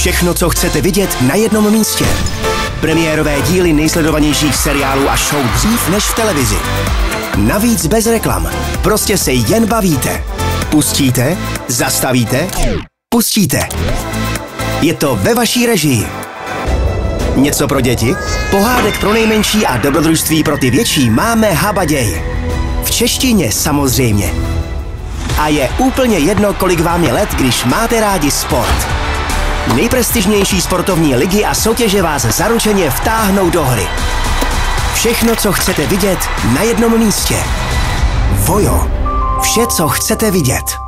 Všechno, co chcete vidět na jednom místě. Premiérové díly nejsledovanějších seriálů a show dřív než v televizi. Navíc bez reklam. Prostě se jen bavíte. Pustíte, zastavíte, pustíte. Je to ve vaší režii. Něco pro děti? Pohádek pro nejmenší a dobrodružství pro ty větší máme habaděj. V češtině samozřejmě. A je úplně jedno, kolik vám je let, když máte rádi sport. Nejprestižnější sportovní ligy a soutěže vás zaručeně vtáhnou do hry. Všechno, co chcete vidět na jednom místě. Vojo. Vše, co chcete vidět.